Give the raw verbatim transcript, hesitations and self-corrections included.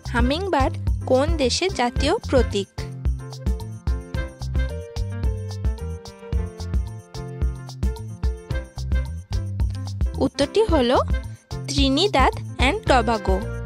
Hummingbird কোন দেশের জাতীয় প্রতীক? উত্তরটি হলো ত্রিনিদাদ অ্যান্ড টবাগো।